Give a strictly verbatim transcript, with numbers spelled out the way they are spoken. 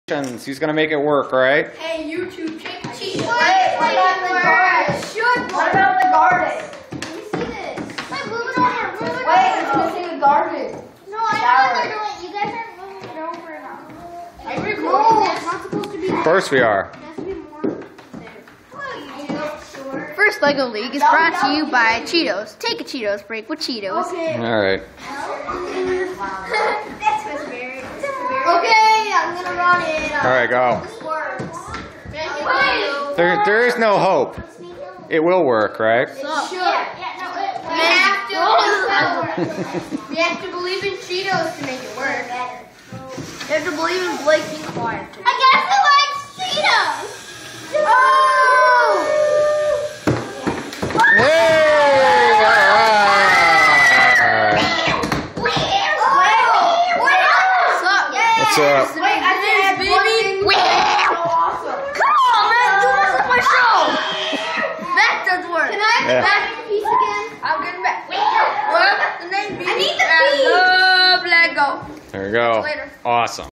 He's gonna make it work, right? Hey, YouTube, take a cheat. Wait, what about the garden? Should What about the garden? Let me see this. Wait, move it over. Move it Wait, it's over. missing the garden. No, I know what they're doing. You guys aren't moving it over enough. Are you recording No, this? it's not supposed to be Of there. course we are. It has to be more there. Well, you do. Sure. First Lego League is brought to you by Cheetos. Take a Cheetos break with Cheetos. Okay. All right. That's what's very. Okay, I'm gonna run it. All right, go. This works. There, there is no hope. It will work, right? It should. Yeah, no, it, we have to. We have to believe in Cheetos to make it work. You have to believe in Blake being quiet. I guess I like Cheetos. Oh! Hey! All right. What's up? Wait, I did have baby. So awesome. Come on, man, you messed up my show. That does work. Can I have Yeah. the back piece again? I'm getting back. What? The name I need the I piece. love Lego. There we go. Later. Awesome.